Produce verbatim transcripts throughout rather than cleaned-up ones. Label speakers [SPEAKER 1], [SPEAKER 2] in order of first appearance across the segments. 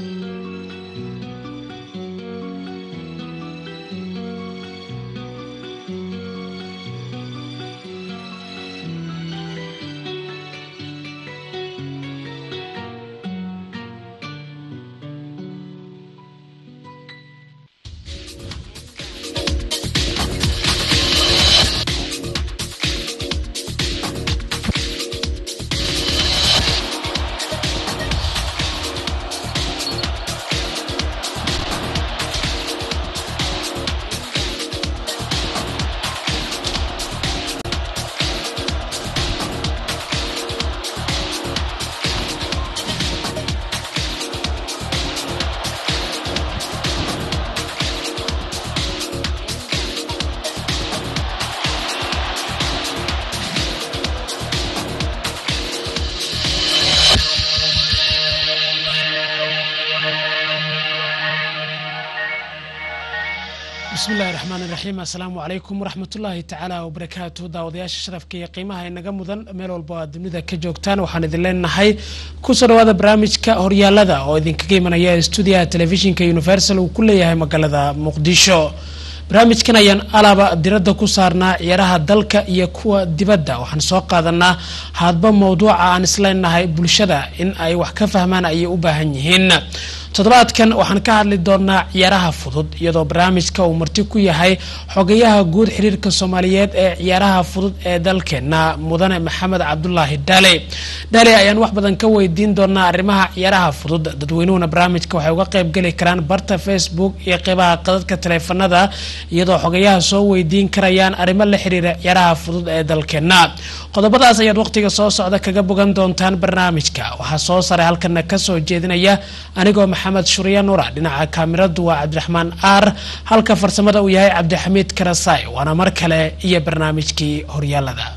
[SPEAKER 1] بسم الله الرحمن الرحيم السلام عليكم ورحمة الله تعالى وبركاته داودياش شرف كي قيمها إننا مدن ميل والبواد دمندا كجوكتان وحان إذن لنا نحي كسر هذا برامج كهوريالدا أو إذن كقيمنا يا استوديو تلفزيون كيونيفرسال وكل ياهي مقالة مقدشو برامج كنا ين ألابا ديردا كسرنا يراها دلك يكوا دبدا وحن سوق هذانا هذا موضوع عن سلنا هاي بلشدا إن أي وحكة فهمان أي أباهنيهن toddobaadkan waxaan ka hadli doonaa ciyaaraha fudud iyadoo barnaamijka uu marti ku yahay xogayaha guud xiriirka Soomaaliyeed ee ciyaaraha fudud ee dalkeena mudane Maxamed Cabdullaahi Daale Daale ayaan wax badan ka weydiin doonaa arrimaha ciyaaraha fudud dadweynuhuna barnaamijka waxay uga qayb gali karaan barta Facebook iyo qeybaha qadadka taleefanada iyadoo xogayaha soo weydiin karayaan arrimo la xiriira ciyaaraha fudud ee dalkeena qodobadaas ayaad waqtiga soo socda kaga bogan doontaan barnaamijka waxa soo saray halkan ka soo jeedinaya anigoo محمد شوريا نورا دينا كاميرا دوا عبد الرحمن آر هالكا فرسمدا وياي عبد الحميد كراساي وانا مركله إيه برنامجكي هوريالا دا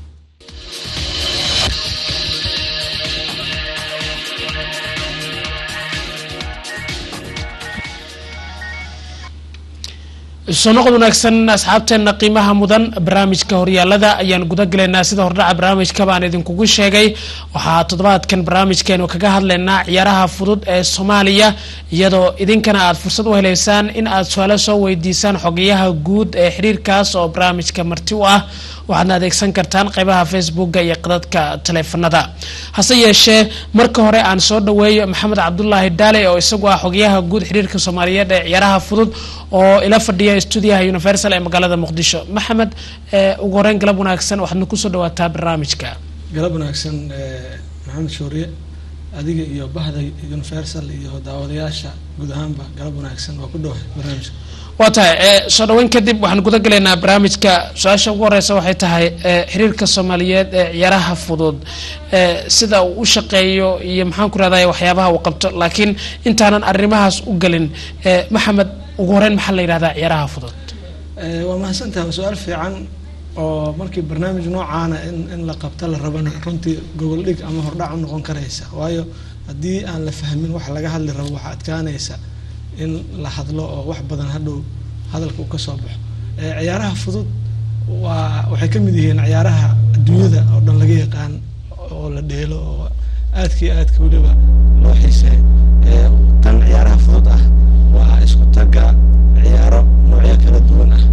[SPEAKER 1] سنقول نكسن أصحابتنا قيمها مدن برامج كهوريالدا أيان جودة لنا سيدا هرنا برامج كمان إذن كوجو شيء وحاط ضبط كان برامج كان وكجهر لنا يراها فروض الصومالية يدو إذن كان عاد فرصة وهلسان إن عاد سؤال سو ويديسان حقيقة جود حرير كاس أو برامج كمرتوعة وعنا ذيك سنكرتان قيبها فيسبوك جاي قدرت كتلفون هذا حسي الشيء مركوري عن صود ويا محمد عبد الله الدالي أو يسوق حقيقة جود حرير كصومالية يراها فروض أو إلى فردية استوديو يونيفرسال مقالة مقدشو محمد وقرن قلبنا أحسن وحنا نكسر دواتها برنامجك
[SPEAKER 2] قلبنا أحسن محمد شوري أديك يا بهذا يونيفرسال يا داودياشا قدام قلبنا أحسن وكله برنامج
[SPEAKER 1] واتاي شادوين كدب وحنا قد قلنا برنامجك سؤال ورئيس وحيتها حريرك الصوماليات يراها فضود سيدا وشقيو يمحن كرada waxyaabaha uu qabto laakiin intaanan arrimahaas u galin maxamed ugu horeen maxaa la yiraahdaa ciyaaraha fudud
[SPEAKER 2] ee waa mahadsantahay su'aal fiican oo markii barnaamij noocaana in in la qabto la rabana runtii gobol dhig ama hordhac u noqon karaysa waayo hadii aan la fahmin wax laga hadli rabo waxa adkaanaysa in la hadlo oo wax badan hadhow hadalka uu ka soo baxo ee ciyaaraha fudud waa waxay ka mid yihiin ciyaaraha adduunyada oo dhan laga yaqaan oo la dheelo oo aadkii aadka waliba loo xiiseeyo ee tan ciyaaraha fudud ah waa isku taga ciyaaro noocyo kala duwan ah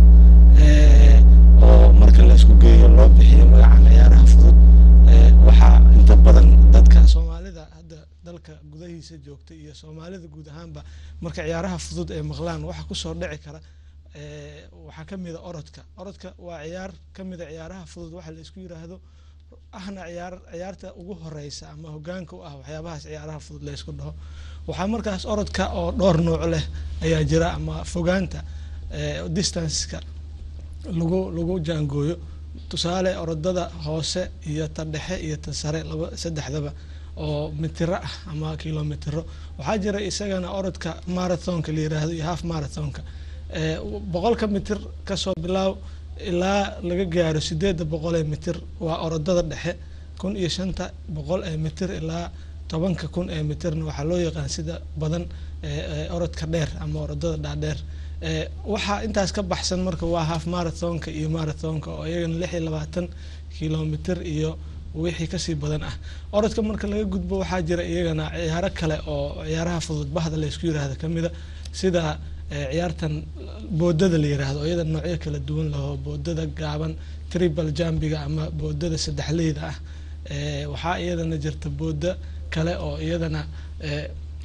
[SPEAKER 2] ee oo marka la isku geeyo loo bixiyo magaca ciyaaraha fudud ee waxa inta badan dadka Soomaalida hadda dalka gudahiisa joogta iyo Soomaalida guud ahaanba marka ciyaaraha fudud ee maqlaan waxa ku soo dhici kara ee waxa kamid ah orodka orodka waa ciyaar kamid ah ciyaaraha fudud waxa la isku yiraahdo ahna ciyaar ciyaarta ugu horeysa ama hogaanka u ah waxyaabahaas ciyaaraha fudud la isku dhaho waxa markaas orodka oo dhowr nooc leh ayaa jira ama fogaanta ee distance-ka lagu lagu jaangooyo tusaale orodada hoose iyo ta dhexe iyo ta sare laba saddexdaba oo mitira ah ama kilomitro waxa jira isagana orodka marathonka la yiraahdo iyo half marathonka ee boqolka mitir ka soo bilaaw ilaa laga gaaro sideed boqol mitir waa orodada dhexe kun iyo shan boqol mitir ilaa tobanka kun mitirna waxa loo yaqaan sida badan ee orodka dheer ama orodada dhaadheer ee waxa intaas ka baxsan marka waa half marathonka iyo marathonka oo iyagana lix iyo labaatan kilomitir iyo wixii kasii badan ah. orodka marka laga gudbo waxaa jira iyagana ciyaaro kale oo ciyaaraha fudud bahda la isku yiraahdo kamida sida ciyaartan boodada la yiraahdo iyada noocyo kala duwan leh boodada gaaban triple jumpiga ama boodada saddexleyda ah ee waxa iyadana jirta booda kale oo iyadana ee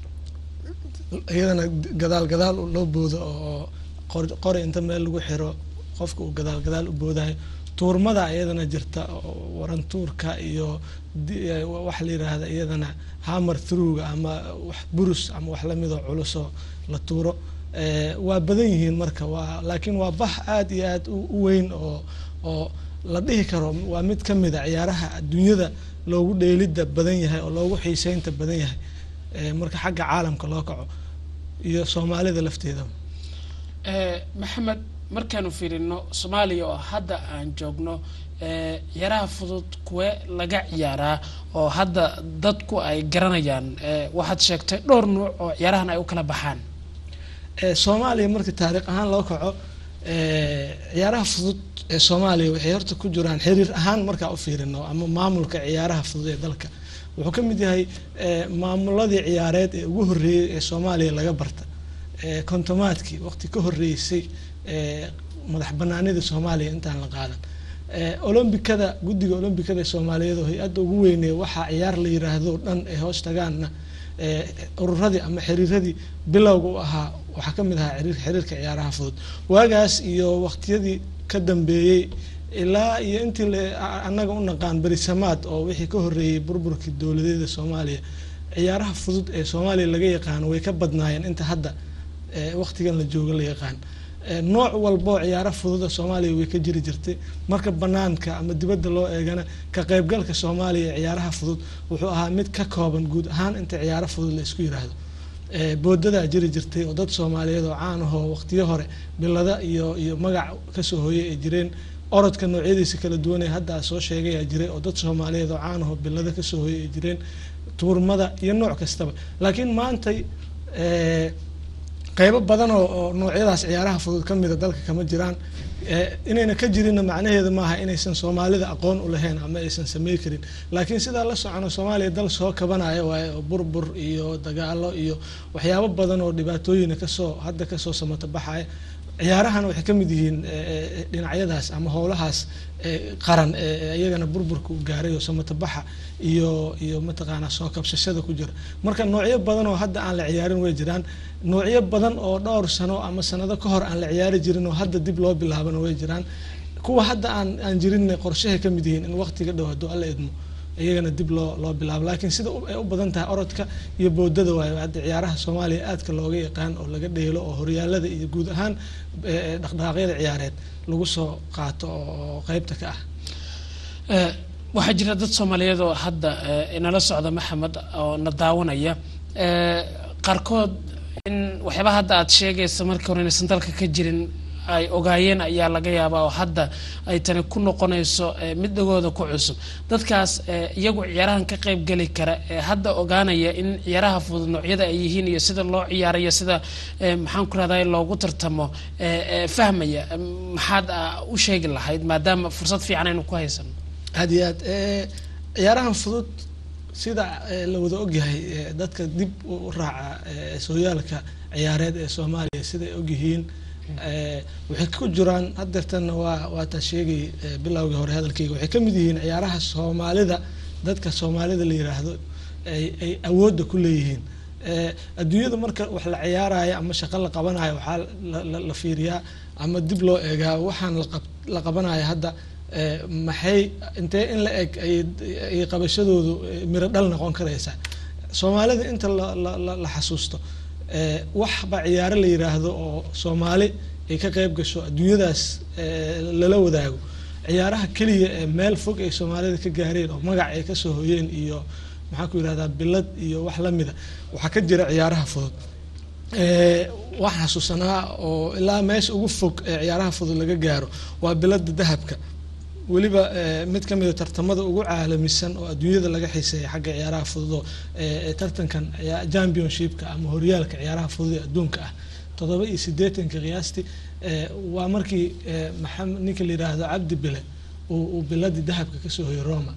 [SPEAKER 2] iyadana gadaal gadaal loo boodo oo qori inta meel lagu xiro qofka uu gadaal gadaal u boodayo tuurmada iyadana jirta waran tuurka iyo wax la yiraahdo iyadana hammer through ama wax burus ama wax la mid ah culus la tuuro ee waa badan yihiin marka waa laakiin waa bax aad iyo aad u weyn oo oo la dhihi karo waa mid kamid ah ciyaaraha adduunyada loogu dheelida badan yahay oo loogu xiiseynta badan yahay ee marka xagga caalamka loo kaco iyo Soomaalida lafteeda
[SPEAKER 1] ee maxamed markaanu fiirino Soomaaliya oo hadda aan joogno ee ciyaaraha fudud kuwa laga ciyaaraa oo hadda dadku ay garanayaan ee waxaad sheegtay dhowr nooc oo ciyaarahan ay u kala baxaan
[SPEAKER 2] ee Soomaaliya marka taariikh ahaan loo kaco ee ciyaaraha fudud ee Soomaaliya waxay horta ku jiraan xiriir ahaan marka u fiirino ama maamulka ciyaaraha fudud ee dalka wuxuu ka mid yahay maamuladii ciyaareed ee ugu horeeyay ee Soomaaliya laga barta ee kontomaadkii waqti ka horeysay ee madax banaanida Soomaaliya intaan la qaadan ee Olombikada guddiga Olombikada Soomaaliyeed oo hay'adda ugu weyn ee waxa ciyaar la yiraahdo dhan ee hoos tagaana ee ururadii ama xiriiradii bilowga u ahaa waxa ka mid ahaa xiriir xiriirka ciyaaraha fudud waagaas iyo waqtiyadii ka dambeeyay ilaa iyo intii anaga u naqaan barisamaad oo wixii ka horeeyay burburkii dawladeeda Soomaaliya ciyaaraha fudud ee Soomaaliya laga yaqaan way ka badnaayeen inta hadda ee waqtigan la joogo la yaqaan nooc walbo ciyaaro fudud oo Soomaaliya way ka jiri jirtay marka banaanka ama dibadda loo eegana ka qaybgalka Soomaaliya ciyaaraha fudud wuxuu ahaa mid ka kooban guud ahaan inta ciyaaro fudud la isku yiraahdo ee boodada jiri jirtay oo dad Soomaaliyeed oo caan ah oo waqtiyo hore bilada iyo iyo magac ka soo hooyay ay jireen orodka noocyadiisa kala duwan ee hadda soo sheegay ay jiray oo dad Soomaaliyeed oo caan ah oo bilada ka soo hooyay ay jireen tuurmada iyo nooc kastaba laakiin maanta ee qaybo badan oo noocyadaas ciyaaraha fudud kamid ah dalka kama jiraan ee inayna ka jirin macnaheedu maaha inaysan Soomaalida aqoon u lahayn ama aysan sameey karin laakiin sida la socono Soomaaliya dal soo kabanayo waa burbur iyo dagaalo iyo waxyaabo badan oo dhibaatooyin ka soo hadda ka soo samata baxay ciyaarahan waxay kamid yihiin dhinacyadaas ama howlahaas qaran ee iyagana burburku gaaray oo samata baxa iyo iyo mataqaana soo kabsashada ku jira marka noocyo badan oo hadda aan la ciyaarin way jiraan noocyo badan oo dhowr sano ama sanado ka hor aan la ciyaari jirin oo hadda dib loo bilaabano way jiraan kuwa hadda aan aan jirin qorshaha kamid yihiin in waqtiga dhawaado alla idmo iyagana dib loo loo bilaabo laakiin sida ay u badan tahay orodka iyo boodada way hadda ciyaaraha Soomaaliya aadka looga yaqaan oo laga dheelo oo horyaalada iyo guud ahaan dhaqdhaqaaqyada ciyaareed lagu soo qaato oo qaybta ka ah
[SPEAKER 1] ee waxa jira dad Soomaaliyeed oo hadda inala socda Maxamed oo na daawanaya ee qarkood in waxyaaba hadda aad sheegayso markii hore inaysan dalka ka jirin ay ogaayeen ayaa laga yaabaa oo hadda ay tani ku noqonayso mid dhagooda ku cusub dadkaas iyagu ciyaarahan ka qayb gali kara ee hadda ogaanaya in ciyaaraha fudud noocyada ay yihiin iyo sida loo ciyaarayo sida maxaan ku raadayay loogu tartamo ee fahmaya maxaad u sheegi lahayd maadaama fursad fiican aynu ku haysano
[SPEAKER 2] aad iyo aad ee ciyaarahan fudud sida la wada ogyahay dadka dib u raaca sooyaalka ciyaareed ee Soomaaliya sida ay ogyihiin ee waxay ku jiraan hadeertan waa waa ta sheegay bilowga hore hadalkayga waxay kamid yihiin ciyaaraha Soomaalida dadka Soomaalida la yiraahdo ay ay awood ku leeyihiin ee adduunyada marka wax la ciyaarayo ama shaqo la qabanayo waxa la fiiriyaa ama dib loo eegaa waxaan la qabanayo hadda ee maxay intee in la eg ay qabashadoodu miro dhal noqon karaysa Soomaalida inta la la xasuusto ee wax ba ciyaaro la yiraahdo oo Soomaali ay ka qayb gasho adduunyadaas lala wadaago ciyaaraha kaliya ee meel fog ay Soomaalida ka gaareen oo magac ay ka soo hooyeen iyo maxaa ku yiraahdaa bilad iyo wax la mid ah waxa ka jira ciyaaraha fudud ee wax xasuusanaa oo ilaa meesha ugu fog ee ciyaaraha fudud laga gaaro waa bilada dahabka waliba mid kamid ah tartamada ugu caalamisan oo adduunyada laga xiiseeyo xagga ciyaaraha fudud ee tartankan championshipka ama horyaalka ciyaaraha fudud ee adduunka ah todoba iyo siddeetan ka qiyaasti waa markii maxamed ninka la yiraahdo Cabdi Bile uu bilada dahabka ka soo hoyay Roma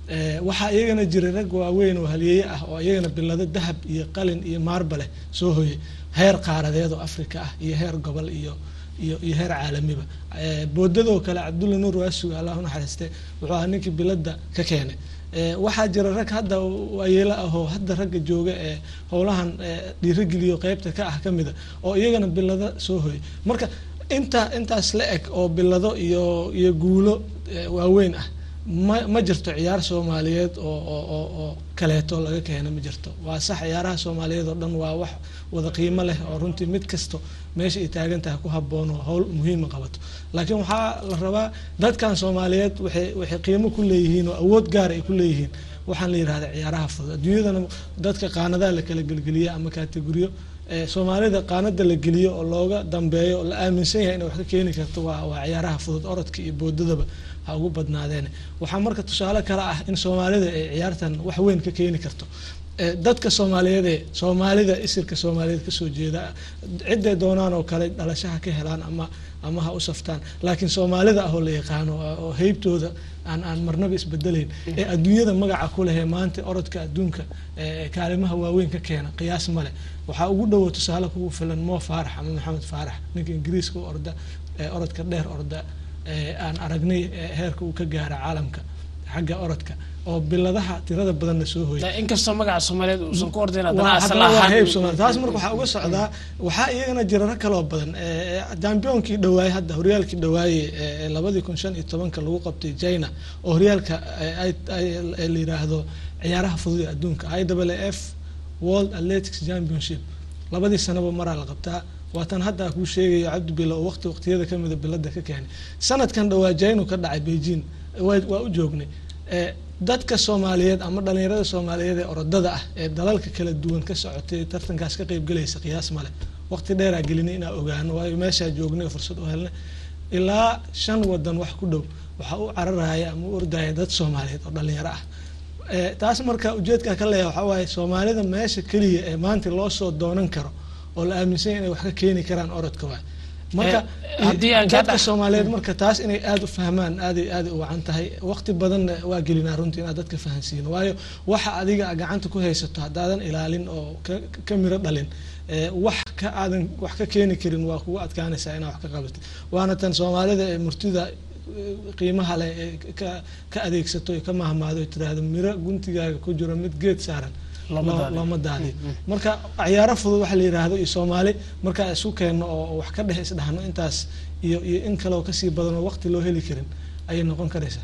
[SPEAKER 2] waxaa iyagana jiray rag waaweyn oo halyeeye ah oo iyagana bilado dahab iyo qalin iyo maarba leh soo hoyay heer qaaradeed oo Afrika ah iyo heer gobol iyo iyo iyo heer caalamiba boodadoo kale Cabdulla Nuur Waasuga Allah u naxariistay wuxuu ahaa ninkii bilada ka keenay waxaa jira rag hadda waayeel ah oo hadda ragga jooga ee howlahan dhiirigeliyo qaybta ka ah kamida oo iyagana bilada soo hoyay marka inta intaas la eg oo bilado iyo iyo guulo waaweyn ah ma ma jirto ciyaar Soomaaliyeed oo oo oo kaleeto laga keenay ma jirto waa sax ciyaaraha Soomaaliyeed oo dhan waa wax wada qiimo leh oo runtii mid kasto meesha ay taagan tahay ku habboon oo hawl muhiim ah qabato laakiin waxa la rabaa dadkan Soomaaliyeed waxay waxay qiimo ku leeyihiin oo awood gaar ay ku leeyihiin waxaan la yiraahdaa ciyaaraha fudud adduunyadana dadka qaanadaha la kala galgaliyo ama kategoriyo ee Soomaalida qaanada la geliyo oo looga dambeeyo la aaminsan yahay in wax ka keeni karto waa waa ciyaaraha fudud orodka iyo boodadaba ha ugu badnaadeen waxa marka tusaale kale ah in Soomaalida ay ciyaartan wax weyn ka keeni karto dadka Soomaaliyeed ee Soomaalida isirka Soomaaliyeed ka soo jeeda cid doonaan oo kale dhalashaha ka helaan ama ama ha u saftaan laakiin Soomaalida ah oo la yaqaan oo heybtooda aan aan marnaba isbedelayn ee adduunyada magaca ku leh maanta orodka adduunka ee kaalimaha waaweyn ka keena qiyaas male waxa ugu dhaw tusaale kugu filan Mo Farah ama Maxamed Farah ninka Ingiriiska orda orodka dheer orda aan aragnay heerka uu ka gaaray caalamka xagga orodka oo biladaha tirada badan soo hooyay
[SPEAKER 1] in kasto magaca Soomaaliyeed uu san ku ordayna
[SPEAKER 2] dana asalaha taas marka waxa uga socdaa waxa iyagana jira rag kale oo badan championkii dhawaay hadda horyaalkii dhawaay ee laba kun shan iyo toban ka lagu qabtay China oo horyaalka ay la yiraahdo ciyaaraha fudud ee adduunka I W F World Athletics Championship labadii sanaba mar la qabtaa waatan hadda ku sheegay Cabdi Bilo waqti waqtiyada kamida bilada ka keenay sanadkan dhawaa China ka dhacay Beijing waa u joognay ee dadka Soomaaliyeed ama dhalinyarada Soomaaliyeed ee orodada ah ee dalalka kala duwan ka socotay tartankaas ka qayb galaysa qiyaas male waqti dheer ah gelinay in aan ogaano waayo meesha joognay fursad u helnay ilaa shan wadan wax ku dhow waxa uu cararaya ama u ordaya dad Soomaaliyeed oo dhalinyaro ah ee taas marka ujeedka ka leeyahay waxa waaye Soomaalida meesha kaliya ee maanta loo soo doonan karo oo la aaminsan yahay wax ka keeni karaan orodka waa marka hadii aan ka dhax Soomaaliyeed marka taas inay aad u fahmaan aad aad u wacan tahay waqti badan waa gelinaa runtii inaad dadka fahansiin waayo waxa adiga gacanta ku haysato hadaadan ilaalin oo ka miro dhalin ee wax ka aadan wax ka keeni karin waa kugu adkaanaysa inaad wax ka qabato waana tan Soomaalida ee murtida qiimaha leh ka ka adeegsato ka mahmaado tiraahdo miro guntigaaga ku jiro mid geed saaran lama daali marka ciyaaro fudud waxa la yiraahdo iyo Soomaali marka isku keenno oo wax ka dhaxays dhaxno intaas iyo iyo in kale oo ka sii badan oo waqti loo heli karin ay noqon karaysa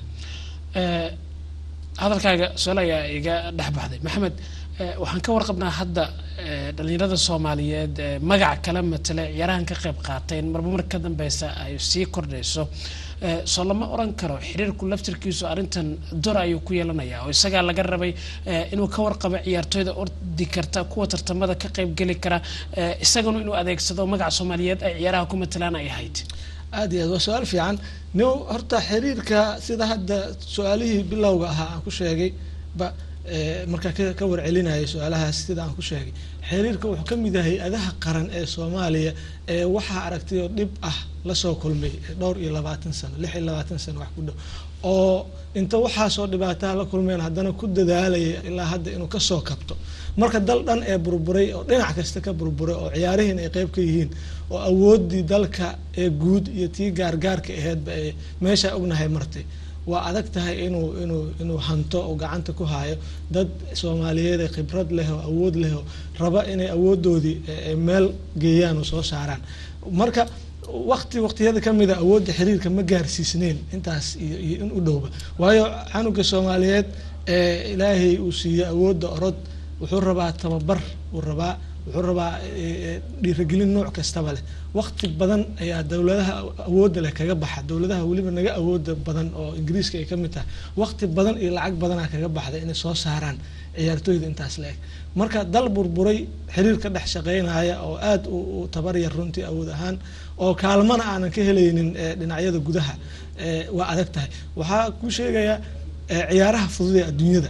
[SPEAKER 1] ee hadalkaaga su'aalaya iga dhaxbaxday Maxamed waxaan ka warqabnaa hadda dhalinyarada Soomaaliyeed magac kala matala ciyaarahan ka qayb qaateen marba mar ka dambaysa ay sii kordhayso soo lama oran karo xiriirku laftirkiisu arintan door ayuu ku yeelanayaa oo isaga laga rabay inuu ka warqabo ciyaartooyda ordi karta kuwa tartamada ka qayb gali kara isaguna inuu adeegsado magaca Soomaaliyeed ay ciyaaraha ku matalaan ay ahayd
[SPEAKER 2] aad iyo aad su'aal fiican noo horta xiriirka sida hadda su'aalihii bilowga ahaa aan ku sheegay ba marka ka war celinayay su'aalahaas sida aan ku sheegay xiriirka wuxuu ka mid yahay adaha qaran ee Soomaaliya ee waxa aragtay oo dib ah la soo kulmay dhowr iyo labaatan sano lix iyo labaatan sano wax ku dhow oo inta waxa soo dhibaato la kulmeen haddana ku dadaalay ilaa hadda inuu ka soo kabto marka dal dhan ee burburay oo dhinac kasta ka burburay oo ciyaarihiin ay qayb ka yihiin oo awoodii dalka ee guud iyo tii gaargaarka ahayd ba meesha ognahay martay waa adag tahay inuu inuu inuu hanto oo gacanta ku haayo dad Soomaaliyeed ee khibrad leh oo awood leh oo raba inay awoodoodii meel geeyaan oo soo saaraan marka waqti waqtiyada kamida awoodda xiriirka ma gaarsiisneen intaas iyo in u dhowba waayo xanuunka Soomaaliyeed ee Ilaahay uu siiyay awoodda orod wuxuu rabaa tababar uu rabaa wuxuu rabaa dhiirigelin nooc kasta leh waqti badan ayaa dawladaha awoodda leh kaga baxa dawladaha waliba naga awoodda badan oo Ingiriiska ay kamid tahay waqti badan iyo lacag badan kaga baxday inay soo saaraan ciyaartooyda intaas leeg marka dal burburay xiriir ka dhex shaqeynaya oo aad u tabar yar runtii awood ahaan oo kaalmana aanan ka helaynin dhinacyada gudaha waa adag tahay waxa ku sheegaya ciyaaraha fudud ee adduunyada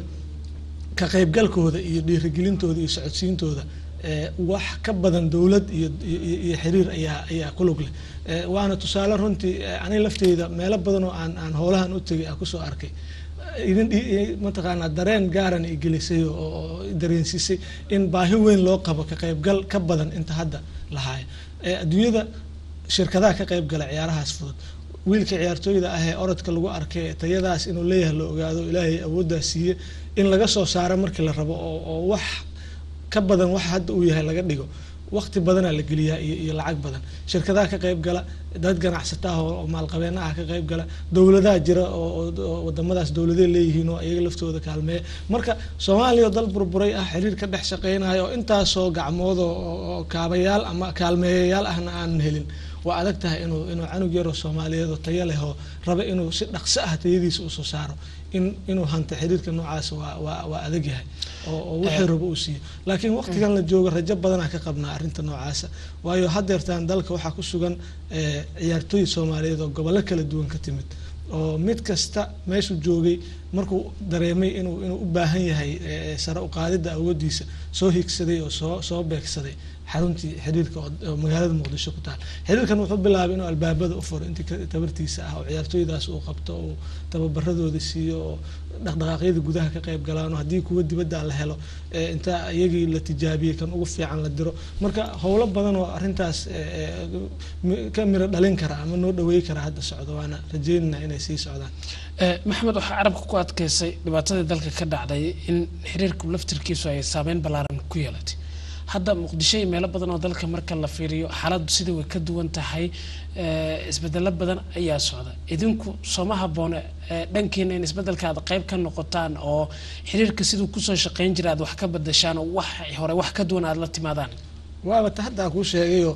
[SPEAKER 2] ka qaybgalkooda iyo dhiirigelintooda iyo socodsiintooda wax ka badan dawlad iyo iyo xiriir ayaa ayaa ku lug leh waana tusaale runtii ani lafteyda meelo badan oo aan aan howlahan u tagay aan ku soo arkay idin mataqaanaa dareen gaaran ay gelisay oo dareensiisay in baahi weyn loo qabo ka qaybgal ka badan inta hadda lahaaya adduunyada shirkadaha ka qaybgala ciyaarahaas fudud wiilka ciyaartooyda ah ee orodka lagu arkay tayadaas inuu leeyahay la ogaado ilaahay awooddaas siiye in laga soo saaro markii la rabo oo wax ka badan wax hadda uu yahay laga dhigo waqti badanaa la geliyaa iyo lacag badan shirkadaha ka qayb gala dad ganacsataha oo maalqabeenaha ka qayb gala dowladaha jira oo wadamadaas dowladee leeyihiin oo iyaga laftooda kaalmeeya marka Soomaaliya dal burburay ah xiriir ka dhex shaqeynaayo oo intaasoo gacmood oo kaabayaal ama kaalmeeyayaal ahna aan helin waa adag tahay inuu inuu canug yar oo Soomaaliyeed oo tayo leh oo raba inuu si dhaqso ah tayadiisa u soo saaro in inuu hanta xiriirka noocaas waa waa waa adag yahay oo wixii rabo uu siiyo laakiin waqtigan la joogo rajo badan ka qabnaa arinta noocaas waayo hadeertaan dalka waxa ku sugan ciyaartooy Soomaaliyeed oo gobollo kala duwan ka timid oo mid kasta meeshu joogay markuu dareemay inuu inuu u baahan yahay sare u qaadida awoodiisa soo higsaday oo soo soo beegsaday xaruntii xiriirka oo magaalada Muqdisho ku taal xiriirkan wuxuu bilaabay inuu albaabada u furo intii tabartiisa ah oo ciyaartooydaas uu qabto oo tababaradooda siiyo dhaqdhaqaaqyada gudaha ka qayb galaan hadii kuwa dibadda la helo inta iyagii la tijaabiyay kan ugu fiican la diro marka howlo badan oo arintaas ka miro dhalin kara ama noo dhaweey kara hadda socdo waana rajeynaa inay sii socdaan
[SPEAKER 1] maxamed waxa arabka ku adkaysay dhibaatada dalka ka dhacday in xiriirku laftirkiisu ay saameyn balaaran ku yeelatay hadda Muqdisho iyo meelo badan oo dalka marka la fiiriyo xaaladu sida way ka duwan tahay isbedelo badan ayaa socda idinku soo haboon dhankiina in isbedelka aad qayb ka noqotaan oo xiriirka sidoo ku soo shaqeyn jiray aad wax ka bedeshaan oo wax hore wax ka duwan aad la timaadaan
[SPEAKER 2] waaba hadda ku sheegayo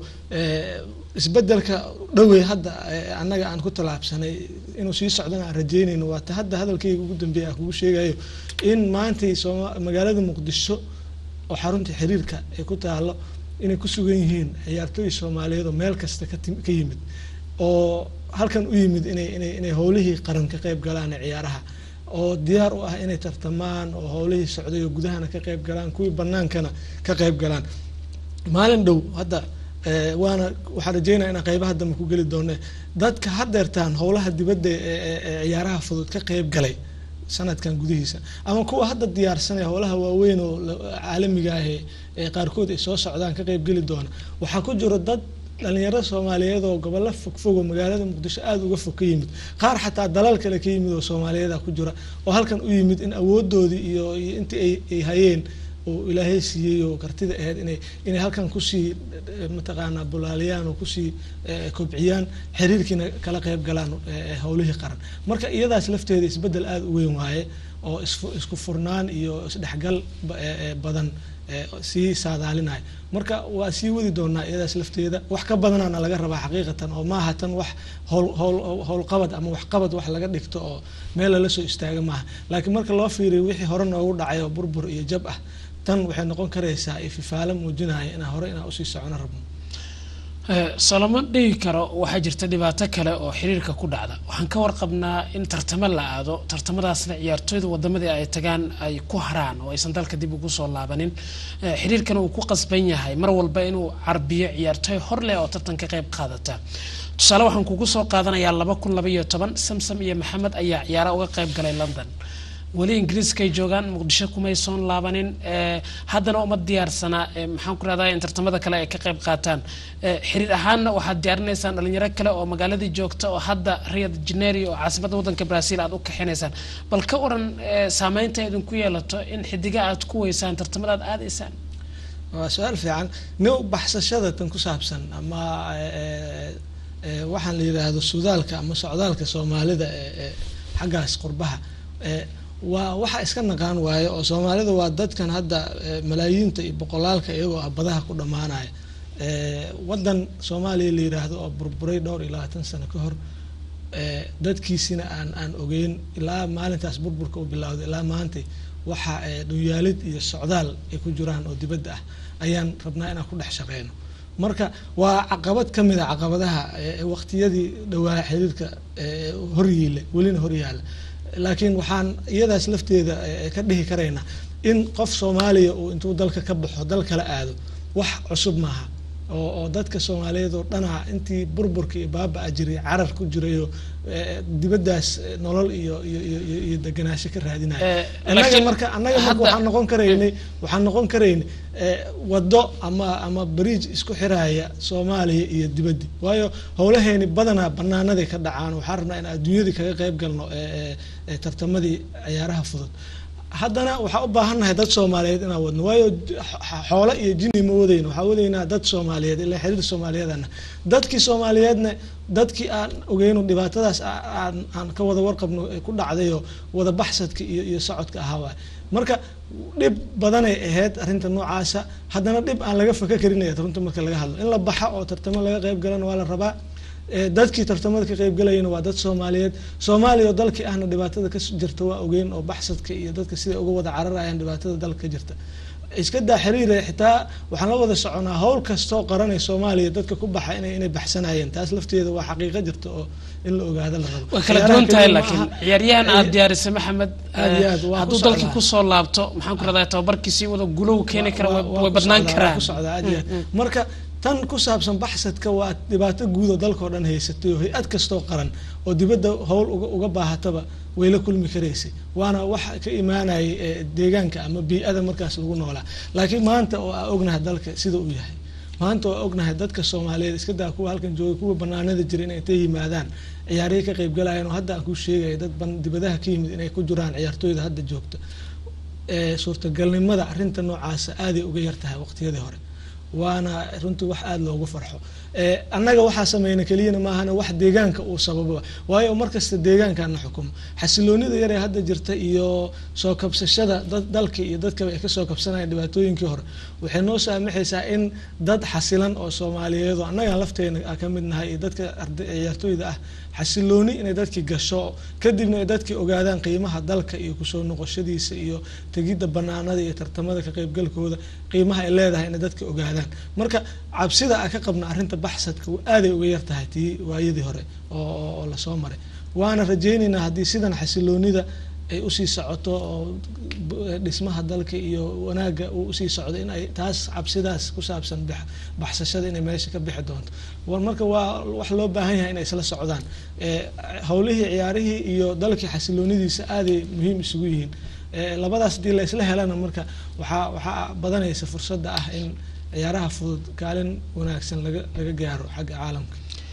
[SPEAKER 2] isbedelka dhawey hadda annaga aan ku talaabsanay inuu sii socdana rajeynayno waa hadda hadalkayga ugu dambeeyay ku sheegayo in maanta magaalada Muqdisho oo xarunta xiriirka ay ku taalo inay ku sugan yihiin ciyaartooy Soomaaliyeed oo meel kasta ka yimid oo halkan u yimid inay inay inay howlihii qaran ka qayb galaan ciyaaraha oo diyaar u ah inay tartamaan oo howlihii socday oo gudahana ka qayb galaan kuwii banaankana ka qayb galaan maalin dhow hadda waana waxa rajeynaa in qaybaha dambe ku gali doonaa dadka hadeertaan howlaha dibadda ee ciyaaraha fudud ka qayb galay sanadkan gudihiisa ama kuwa hadda diyaarsanay howlaha waaweyn oo caalamiga ah ee qaarkood ay soo socdaan ka qayb gali doona waxa ku jira dad dhalinyaro Soomaaliyeed oo gobollo fogfog oo magaalada Muqdisho aad uga fog ka yimid qaar xataa dalal kale ka yimid oo Soomaaliyeed ku jira oo halkan u yimid in awoodoodii iyo intii ay hayeen oo Ilaahay siiyay oo kartida ahayd inay inay halkan ku sii mataqaana bulaaliyaan oo ku sii kobciyaan xiriirkina kala qayb galaan howlihii qaran marka iyadaas lafteeda isbedel aad u weyn waaye oo isku furnaan iyo isdhexgal badan si saadaalinay marka waa sii wadi doonaa iyadaas lafteeda wax ka badanana laga rabaa xaqiiqatan oo maaha tan wax howl howl qabad ama wax qabad wax laga dhigto oo meel la soo istaaga maaha laakiin marka loo fiiriyo wixii hore noogu dhacay oo burbur iyo jab ah tan waxay noqon karaysaa ififaalo muujinaya in hore ina u sii socon rabno
[SPEAKER 1] Solomon dhigi karo waxa jirta dhibaato kale oo xiriirka ku dhacda waxaan ka warqabnaa in tartamo la aado tartamadaasna ciyaartooyda wadamada ay tagaan ay ku haraan oo aysan dalka dib ugu soo laabanin xiriirkana uu ku qasban yahay mar walba inuu carbiyo ciyaartooy hor leh oo tartanka qayb qaadata tusaale waxaan kugu soo qaadanayaa laba kun laba iyo toban Samsam iyo Maxamed ayaa ciyaaro uga qayb galay London wali Ingiriiska ay joogaan Muqdisho kuma soo laabanin haddana uma diyaarsana maxaan ku raadayay in tartamada kale ay ka qayb qaataan xiriir ahaanna waxa diyaarinaysaan dhalinyaro kale oo magaaladii joogta oo hadda Rio de Janeiro oo caasimadda wadanka Brazil aad u kaxinaysaan bal ka waran saameynta idin ku yeelato in xidiga aad ku weysaan tartamada aad aadaysaan
[SPEAKER 2] waa su'aal fiican noo baxsashada tan ku saabsan ama waxaan la yiraahdo sudaalka ama socdaalka Soomaalida ee xaggaas qurbaha waa waxa iska naqaan waayo oo Soomaalida waa dadkan hadda malaayiinta iyo boqolaalka iyagoo badaha ku dhamaanaya ee wadan Soomaaliya la yiraahdo oo burburay dhowr iyo labaatan sano ka hor ee dadkiisina aan aan ogeyn ilaa maalintaas burburka u bilowday ilaa maanta waxa dhuyaalid iyo socdaal ay ku jiraan oo dibadda ah ayaan rabnaa inaan ku dhex shaqeyno marka waa caqabad kamid ah caqabadaha waqtiyadii dhawaa xiriirka horyiile walina horyaala laakiin waxaan iyadaas lafteeda ka dhihi kareena in qof Soomaaliya oo intuu dalka ka baxo dal kala aado wax cusub maaha oo oo dadka Soomaaliyeed oo dhana intii burburka iyo baaba jiray carar ku jirayo dibadaas nolol iyo iyo iyo deganaansho ka raadinaya anaga marka anaga marka waxaan noqon kareynay waxaan noqon kareynay wado ama ama bridge isku xiraaya Soomaaliya iyo dibadda waayo howlaheeni badana banaanada ka dhacaan waxaan rabnaa in adduunyada kaga qayb galno ee tartamadii ciyaaraha fudud haddana waxa u baahanahay dad Soomaaliyeed inaan wadno waayo xoolo iyo jinni ma wadayno waxa wadaynaa dad Soomaaliyeed ilaa xiriir Soomaaliyeedna dadkii Soomaaliyeedna dadkii aan ogeeyno dhibaatadaas aan aan ka wada warqabno ku dhacdayo wada baxsadka iyo iyo socodka ahaa marka dib badan ay ahayd arinta noocaasa haddana dib aan laga fakar karinaya runta marka laga hadlo in la baxa oo tartamo laga qayb galan waa la rabaa dadkii tartamada ka qayb galayna waa dad Soomaaliyeed Soomaaliya dalkii ahna dhibaatada ka jirta waa ogeyn oo baxsadka iyo dadka sida uga wada cararayaan dhibaatada dalka ka jirta iska daa xiriir xitaa waxaan la wada soconaa hawl kasto qaran ee Soomaaliya dadka ku baxa inay inay baxsanayeen taas lafteeda waa xaqiiqo jirta oo in la ogaado la rabo
[SPEAKER 1] waa kala duwan tahay laakiin ciyaaryahan aad diyaarisay Maxamed hadduu dalkii ku soo laabto maxaan ku radaa tababarkiisii wada gulow keeni kara way badnaan karaan ku socda aadiya
[SPEAKER 2] marka tan ku saabsan baxsadka waa dhibaato guud oo dalka oo dhan haysatay oo hay'ad kasto qaran oo dibadda hawl uga baahataba way la kulmi kareysay waana wax ka imaanay deegaanka ama bii'ada markaas lagu noolaa laakiin maanta oo aan ognahay dalka sida uu yahay maanta oo ognahay dadka Soomaaliyeed iska daa kuwa halkan jooga kuwa banaanada jira inay intay yimaadaan ciyaarey ka qayb galayaan oo hadda aan ku sheegay dad dibadaha ka yimid inay ku jiraan ciyaartooyda hadda joogta ee suurtagalnimada arinta noocaas aad ay uga yartahay waqtiyadii hore waana runtii wax aad loogu farxo ee annaga waxa sameeyna kaliya ma ahana wax deegaanka uu sababo waayo markasta deegaankaana xukumo xasiloonida yar ee hadda jirta iyo soo kabsashada dalka iyo dadka ay ka soo kabsanayaan dhibaatooyinkii hore waxay noo saamaxaysaa in dad xasilan oo Soomaaliyeed oo annaga lafteena ka mid nahay dadka ciyaartooyda ah xasilooni inay dadkii gasho kadibna ay dadkii ogaadaan qiimaha dalka iyo ku soo noqoshadiisa iyo tagida banaanada iyo tartamada ka qayb galkooda qiimaha ay leedahay in dadkii ogaadaan marka cabsida aan ka qabna arinta baxsadka aad ay uga yartahay tii waayadii hore oo la soo maray waana rajaynaynaa hadii sidan xasiloonida ay u sii socoto oo dhismaha dalka iyo wanaaga uu u sii socdo in ay taas cabsidaas ku saabsan baxsashada inay meesha ka bixi doonto war marka waa wax loo baahan yahay inay isla socdaan ee hawlihii ciyaarihii iyo dalkii xasiloonidiisa aad ay muhiim isugu yihiin ee labadaas dii la isla helana marka waxa waxa badanaysa fursadda ah in ciyaaraha fudud kaalin wanaagsan laga laga gaaro xagga caalamka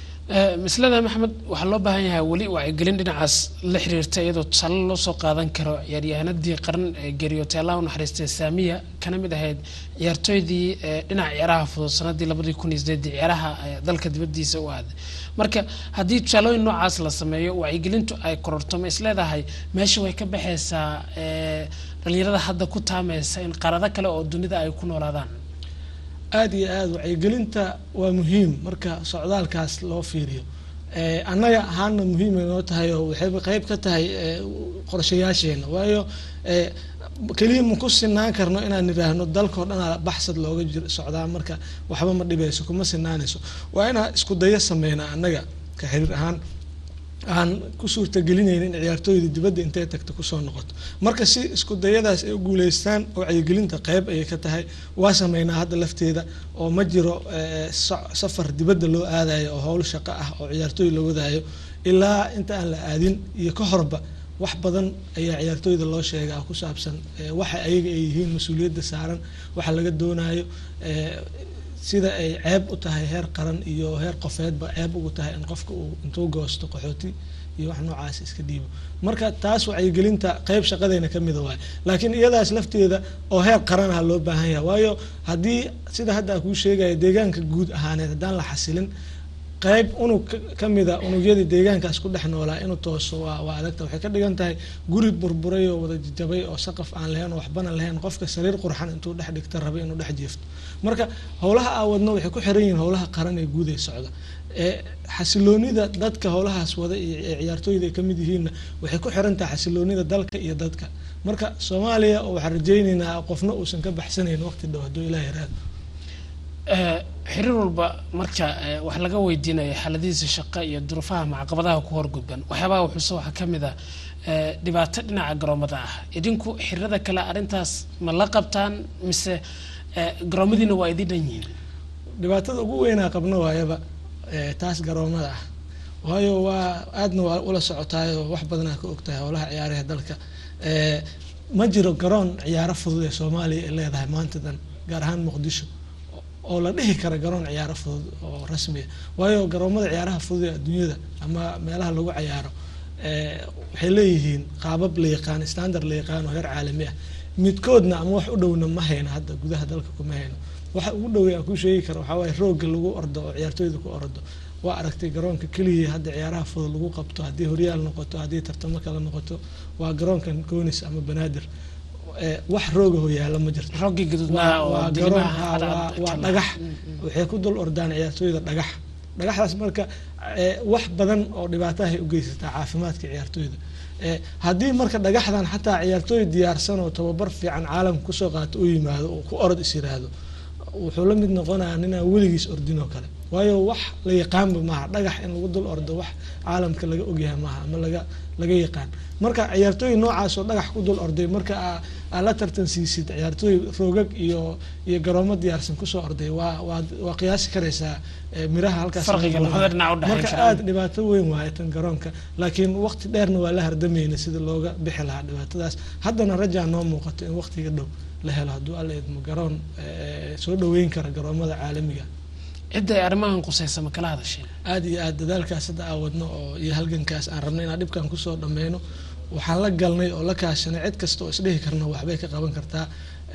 [SPEAKER 1] mislada Maxamed waxa loo baahan yahay wali wacyigelin dhinacaas la xiriirta iyadoo tusaale loo soo qaadan karo ciyaaryahanadii qaran ee geeriyootay Allah u naxariistay Saamiya kana mid ahayd ciyaartooydii dhinaca ciyaaraha fudud sanadii laba kun iyo siddeed ciyaaraha dalka dibadiisa u aaday marka haddii tusaalooyin noocaas la sameeyo wacyigelintu ay kororto ma isleedahay meesha way ka baxaysaa dhalinyarada hadda ku taamaysa in qarada kale oo dunida ay ku noolaadaan
[SPEAKER 2] aad iyo aad wacyigelinta waa muhiim marka socdaalkaas loo fiiriyo ee annaga ahaana muhiim inoo tahay oo waxay qayb ka tahay qorshayaasheena waayo ee kaliya ma ku sinaan karno inaan niraahno dalka oo dhan baxsad looga jiro socdaa marka waxba ma dhibayso kuma sinaanayso waa inaan isku dayo sameynaa annaga ka xiriir ahaan aan ku suurta gelinaynin ciyaartooyda dibadda intay tagto ku soo noqoto marka si isku dayadaas ay u guuleystaan oo wacyigelinta qayb ay ka tahay waa sameynaa hadda lafteeda oo ma jiro safar dibadda loo aadayo oo hawl shaqo ah oo ciyaartooy la wadaayo ilaa inta aan la aadin iyo ka horba wax badan ayaa ciyaartooyda loo sheegaa ku saabsan waxa ayaga ay yihiin mas'uuliyadda saaran waxa laga doonayo sida ay ceeb u tahay heer qaran iyo heer qofeedba ceeb ugu tahay in qofka uu intuu goosto qaxooti iyo wax noocaas iska dhiibo marka taas wacyigelinta qayb shaqadeena ka mid ah laakiin iyadaas lafteeda oo heer qaran ah loo baahan yahay waayo haddii sida hadda ku sheegay deegaanka guud ahaaneed hadaan la xasilin qayb unug ka mid ah unugyadii deegaankaas ku dhex noolaa inuu tooso waa waa adagta waxay ka dhigan tahay guri burburay oo wada jabay oo saqaf aan lahayn oo waxbana lahayn qofka sariir qurxan intuu dhex dhigta rabay inuu dhex jiifto marka howlaha aawadna waxay ku xiran yihiin howlaha qaran ee guud ee socda ee xasiloonida dadka howlahaas wada iyo ciyaartooyda ka mid yihiin waxay ku xiran tahay xasiloonida dalka iyo dadka marka Soomaaliya oo waxa rajaynaynaa qofna uusan ka baxsanayn waqti dhow haduu Ilaahay raado
[SPEAKER 1] xiriir walba marka wax laga weydiinayo xaaladiisa shaqo iyo duruufaha macaqabadaha ku horgudban waxyaabaha wuxuu soo waxa kamid ah dhibaato dhinaca garoomada ah idinku xiriirada kale arintaas ma la qabtaan mise garoomadiina waa idin dhan yihiin
[SPEAKER 2] dhibaatada ugu weynaa qabno waayaba taas garoomada ah waayo waa aadna waa ula socotaayo wax badanaa ka ogtahay howlaha ciyaaraha dalka ma jiro garoon ciyaaro fudud ee Soomaaliya ay leedahay maanta dan gaar ahaan Muqdisho oo la dhihi karo garoon ciyaaro fudud oo rasmi ah waayo garoomada ciyaaraha fudud ee adduunyada ama meelaha lagu ciyaaro waxay leeyihiin qaabab la yaqaan standard la yaqaan oo heer caalami ah midkoodna ama wax u dhowna ma hayno hadda gudaha dalka kuma hayno waxa ugu dhow ee ku sheegi karo waxa way rooga lagu ordo oo ciyaartooyda ku ordo waa aragtay garoonka kaliya hadda ciyaaraha fudud lagu qabto hadii horyaal noqoto hadii tartamo kala noqoto waa garoonkan Koonis ama Banaadir wax rooga hooyaala ma jirto
[SPEAKER 1] roogi gadudnaa oo
[SPEAKER 2] diimaha waa dhagax waxay ku dul ordaan ciyaartooyda dhagax dhagaxdaas marka wax badan oo dhibaato ah u geysata caafimaadka ciyaartooyda hadii marka dhagaxdan xataa ciyaartooy diyaarsan oo tababar fiican caalam ku soo qaato u yimaado oo ku orod isiraado wuxuu la mid noqonayaa inaa weligiis ordin oo kale waayo wax la yaqaanba maaha dhagax in lagu dul ordo wax caalamka laga ogyahay maaha ama laga laga yaqaan marka ciyaartooy noocaas oo dhagax ku dul orday marka aa la tartan siisid ciyaartooy roogag iyo iyo garoomo diyaarsan ku soo orday waa waa waa qiyaasi karaysaa miraha halkaas
[SPEAKER 1] farqiga labada dhinac u dhaxaysa
[SPEAKER 2] marka aad dhibaato weyn waaye tan garoonka laakiin waqti dheerna waa la hardamayna sida looga bixi lahaa dhibaatadaas haddana rajaa noo muuqato in waqtiga dhow la helo hadduu alla idmo garoon soo dhaweyn kara garoomada caalamiga
[SPEAKER 1] cidda arrimahan qusaysa ma kala hadasheen
[SPEAKER 2] aad iyo aad dadaalkaas hadda aan wadno oo iyo halgankaas aan rabnay inaan dhibkan kusoo dhameyno waxaan la galnay oo la kaashanay cid kasta oo isdhihi karna waxbay ka qaban kartaa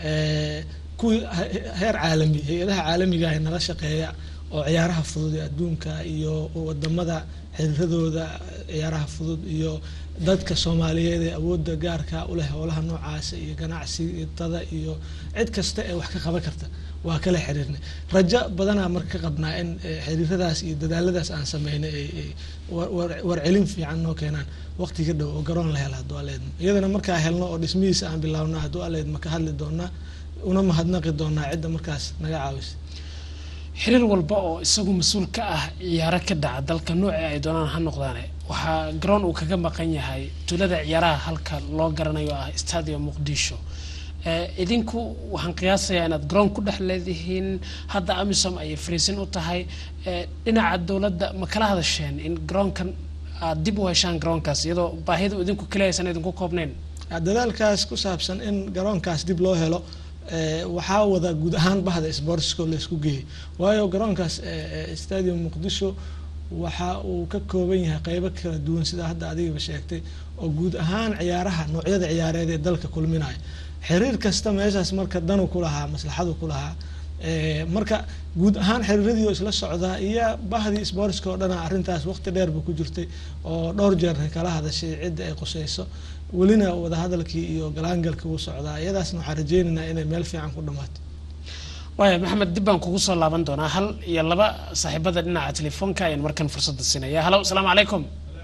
[SPEAKER 2] kuwii heer caalami hay-adaha caalamiga ah nala shaqeeya oo ciyaaraha fudud ee adduunka iyo wadamada xiriiradooda ciyaaraha fudud iyo dadka Soomaaliyeed ee awoodda gaarka u leh howlaha noocaas iyo ganacsiga iyo cid kasta ee wax ka qaban karta waa kala xiriirnay raja badana marka qabnaa in xiriiradaas iyo dadaaladaas aan sameeynay war celin fiican noo keenaan waqtiga dhow oo garoon la helo haduu aleed iyadana marka helno oo dhismihiisa aan bilaawno haduu aleed ma ka hadli doonaa una mahadnaqi doonaa cidda markaas naga caawisay
[SPEAKER 1] xiriir walba oo isagu mas'uul ka ah ciyaaro ka dhaca dalka nooca ay doonaan ha noqdaan waxa garoon uu kaga maqan yahay tulada ciyaaraha halka loo garanayo ah Stadium Muqdisho ee idinku waxaan qiyaasayaa inaad garoon ku dhex leedihiin hadda amisom ay fariisin u tahay dhinaca dawladda ma kala hadasheen in garoonkan aad dib u heshaan garoonkaas iyadoo baahida idinku kaleeysan idinku koobneen
[SPEAKER 2] dadaalkaas ku saabsan in garoonkaas dib loo helo waxaa wada guud ahaan bahda sportska la isku geeyay waayo garoonkaas Stadium Muqdisho waxa uu ka kooban yahay qaybo kala duwan sida hadda adiga sheegtay oo guud ahaan ciyaaraha noocyada ciyaareed ee dalka kulminaya xiriir kasta meeshaas marka danu ku lahaa maslaxadu ku lahaa ee marka guud ahaan xiriiradii oo isla socda iyo bahdii sportska oo dhan arintaas waqti dheer buu ku jirtay oo dhowr jeer kala hadashay cid ay qosayso walina wada hadalkii iyo galaangalka uu socdaa iyadaasna waxaan rajeynaynaa inay meel fiican ku dhamaato
[SPEAKER 1] waaya maxamed dib baan kugu soo laaban doonaa hal iyo laba saaxiibada dhinaca telefoonka ayaan markan fursadda siinaya halo assalaamu calaykum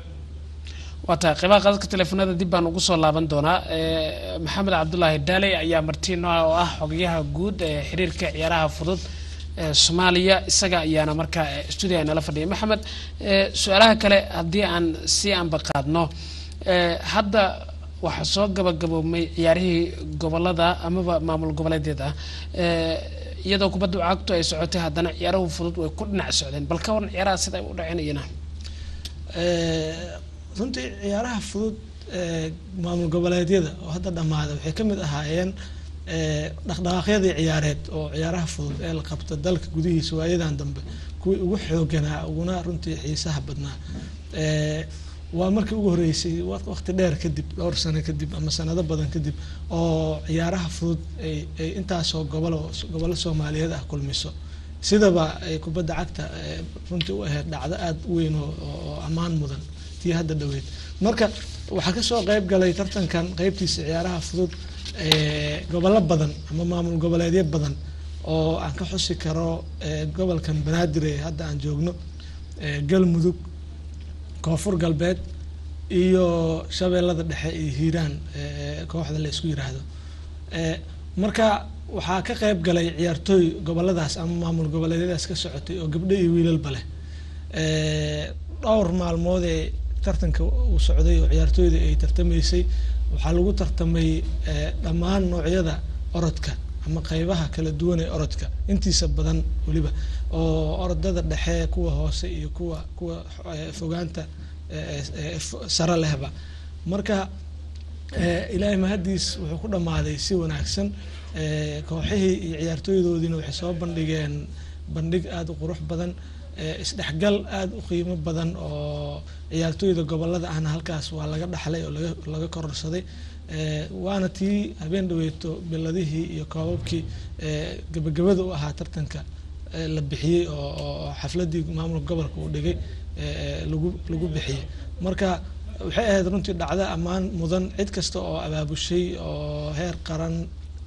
[SPEAKER 1] wata qeybaha qadadka telefoonada dib baan ugu soo laaban doonaa maxamed cabdullaahi daaley ayaa martiino oo ah xogayaha guud ee xiriirka ciyaaraha fudud ee Soomaaliya isaga ayaana marka studio nala fadhiyay maxamed su'aalaha kale haddii aan si aan baqaadno hadda waxa soo gabagaboomay ciyaarihii gobolada amaba maamul goboleedyada iyadoo kubadda cagtu ay socotay haddana ciyaaraha fudud way ku dhinac socdeen bal ka waran ciyaaraha sida ay u dhaceynayna
[SPEAKER 2] runtii ciyaaraha fudud maamul goboleedyada oo hadda dhamaaday waxay ka mid ahaayeen dhaqdhaqaaqyadii ciyaareed oo ciyaaraha fudud ee la qabto dalka gudihiisa waayadan dambe kuwii ugu xooganaa uguna runtii xiisaha badnaa waa markii ugu horeysay waqti dheer kadib dhowr sano kadib ama sanado badan kadib oo ciyaaraha fudud ay ay intaas oo gobolo gobolo Soomaaliyeed ah kulmiso sidaba ay kubadda cagta runtii u ahayd dhacdo aad u weyn oo amaan mudan tii hadda dhaweyd marka waxa ka soo qayb galay tartankan qaybtiisa ciyaaraha fudud ee gobolo badan ama maamul goboleedyo badan oo aan ka xusi karo gobolkan Banaadir ee hadda aan joogno Galmudug koonfur galbeed iyo shabeellada dhexe iyo Hiiraan kooxda la isku yiraahdo marka waxaa ka qayb galay ciyaartooy goboladaas ama maamul goboleedyadaas ka socotay oo gabdho iyo wiilalba leh dhowr maalmood ee tartanka uu socday oo ciyaartooyda ay tartamaysay waxaa lagu tartamay dhammaan noocyada orodka ama qaybaha kala duwan ee orodka intiisa badan waliba oo ordada dhexe kuwa hoose iyo kuwa kuwa fogaanta sare lehba marka ilaahay mahadiis wuxuu ku dhamaaday si wanaagsan kooxihii iyo ciyaartooydoodiina waxay soo bandhigeen bandhig aad u qurux badan isdhexgal aad u qiimo badan oo ciyaartooyda gobolada ahna halkaas waa laga dhaxlay oo laga laga kororsaday waana tii habeen dhaweeto biladihii iyo koobabkii gabagabada u ahaa tartanka la bixiyay oo xafladii maamulka gobolka uu dhigay lagu lagu bixiyay marka waxay ahayd runtii dhacdo ammaan mudan cid kasta oo abaabushay oo heer qaran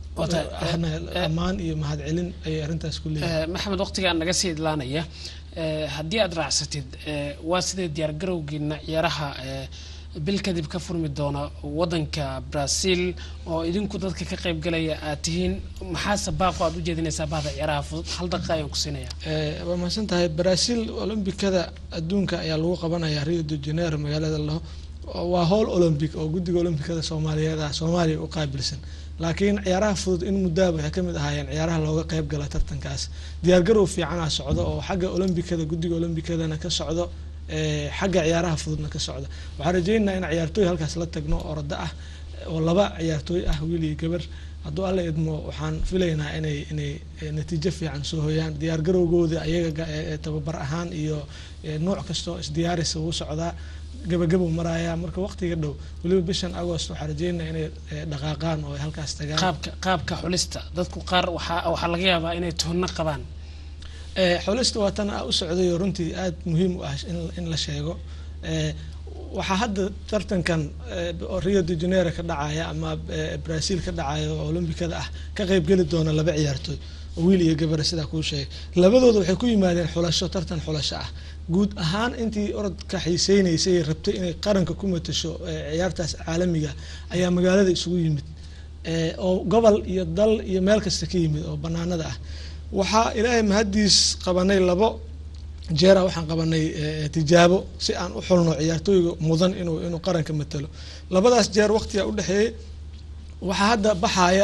[SPEAKER 2] ammaan iyo mahadcelin ay arrintaas ku leeyahay
[SPEAKER 1] maxamed waqtigaan naga sii idlaanaya haddii aad raacsatid waa sidee diyaar garowgiina ciyaaraha bil kadib ka furmi doona wadanka Brazil oo idinku dadka ka qayb galaya aad tihiin maxaa sabaaqo aad u jeedinaysaa bahda ciyaaraha fudud hal daqiiqo ayaan ku siinayaa
[SPEAKER 2] ee waa mahadsan tahay Brazil Olimbikada adduunka ayaa lagu qabanayaa Rio de Janeiro magaalada laho waa hool Olympic oo guddiga Olimbikada Soomaaliyeed ah Soomaaliya u qaabilsan laakiin ciyaaraha fudud in muddo waxay kamid ahaayeen ciyaaraha looga qayb gala tartankaas diyaar garow fiican ah socdo oo xagga Olimbikada guddiga Olimbikadana ka socdo ee xagga ciyaaraha fududna ka socdo waxaan rajaynaynaa in ciyaartooy halkaas la tagno orada ah oo laba ciyaartooy ah wiil iyo gabar hadduu alla idmo waxaan filaynaa inay inay natiijo fiican soo hooyaan diyaar garowgooda ayaga tababar ahaan iyo nooc kasta is diyaarisa uu socdaa gabagabo maraya marka waqtiga dhow waliba bishan August waxaan rajaynaynaa inay dhaqaaqaan oo halkaas tagaan
[SPEAKER 1] qaabka qaabka xulista dadku qaar waxa waxa laga yaabaa inay toonna qabaan
[SPEAKER 2] ee xulista watan u socday runtii aad muhiim u ah in in la sheego ee waxa hadda tartankan Rio de Janeiro ka dhacaya ama Brazil ka dhacaya oo Olimbikada ah ka qayb gali doona laba ciyaartooy wiil iyo gabar sida ku sheegay labadooda waxay ku yimaadeen xulasho tartan xulasho ah guud ahaan intii orodka xiiseynaysay rabtay inay qaranka ku matasho ciyaartaas caalamiga ayaa magaalada isugu yimid ee oo gobol iyo dal iyo meel kasta ka yimid oo banaanada ah waxa ilaahay mahadiis qabanay labo jeera waxaan qabanay tijaabo si aan u xulno ciyaartooyga mudan inuu inuu qaranka matalo labadaas jeer waqtiga u dhaxeeyay waxa hadda baxaya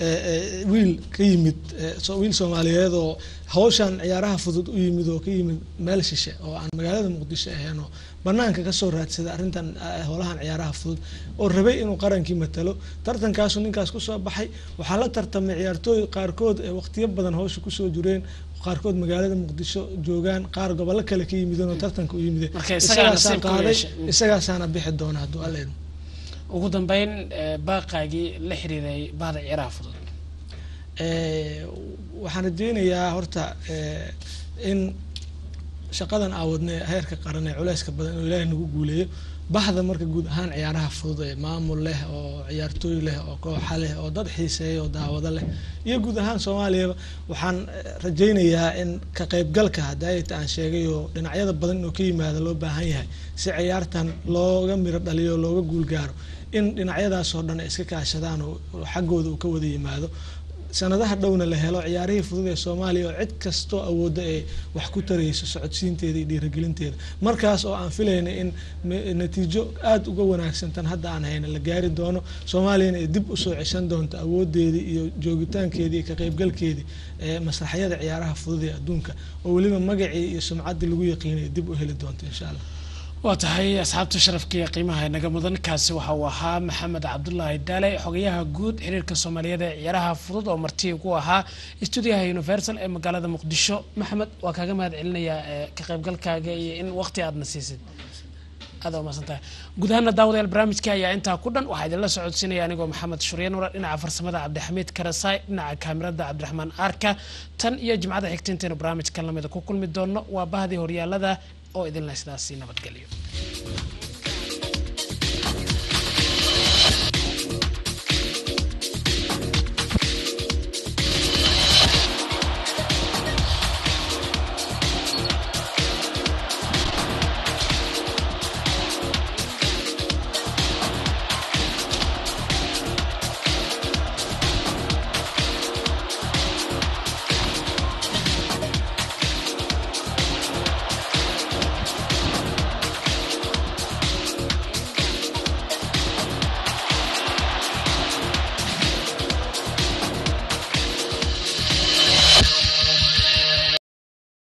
[SPEAKER 2] wiil ka yimid wiil Soomaaliyeed oo hawshan ciyaaraha fudud u yimid oo ka yimid meel shishe oo aan magaalada Muqdisho ahayn banaanka ka soo raadsada arrintan howlahan ciyaaraha fudud oo rabay inuu qarankii matalo tartankaas ninkaas ku soo baxay waxa la tartamay ciyaartooy qaarkood ee waqtiyo badan hawsha ku soo jireen qaarkood magaalada Muqdisho joogan qaar gobolka kale ka yimid oo tartanka u yimid isaga saana bixi doona haduu alle
[SPEAKER 1] ugu dambeyn baaqaagii la xiriiray bahda ciyaaraha fudud
[SPEAKER 2] ee waxaan rajaynayaa horta in shaqadan awadna heerka qaran ee culayska badan oo Ilaahay nagu guuleeyo bahda marka guud ahaan ciyaaraha fudud ee maamul leh oo ciyaartooy leh oo koox leh oo dad xiiseeyo oo daawada leh iyo guud ahaan Soomaaliya waxaan rajaynayaa in ka qaybgalka hadayta aan sheegay oo dhinacyada badan oo ka yimaado loo baahan yahay si ciyaartan looga miro dhaliyo looga guul gaaro in dhinacyadaas oo dhan iska kaashadaan oo xaqooda uu ka wada yimaado sanadaha dhowna la helo ciyaarihii fudud ee Soomaaliya oo cid kasto awoodo ay wax ku tarayso socodsiinteeda iyo dhiirigelinteeda markaas oo aan filaynay in natiijo aad uga wanaagsan tan hadda aan hayna la gaari doono Soomaaliya ay dib u soo ceshan doonto awoodeedii iyo joogitaankeedii iyo ka qaybgalkeedii ee masraxyada ciyaaraha fudud ee adduunka oo waliba magacii iyo sumcaddii lagu yaqiinay dib u heli doonto insha Allah
[SPEAKER 1] وتحي أصحاب تشرفكي قيمها نجمدن كاس وحوها محمد عبد الله الدالي حقيقة جود حرير كصومالية يراها فضود أو مرتي وقوها استوديوها يونيفرسال مقالة مقدشو محمد وكاجم هذا علنا يا كقيب قال كاجي إن وقتي عدنا سيسد هذا ما سنتها جودهنا داود البرامج كايا أنت كودن واحد الله سعود سنة يعني جو محمد شريان ورا إن عفر سمدا عبد الحميد كرساي إن كاميرا عبد الرحمن أركا تن يا جماعة حكتين تين برامج كلام إذا كل مدون وبهذه هوريا لذا أو إذن الله سداسي نبت قليل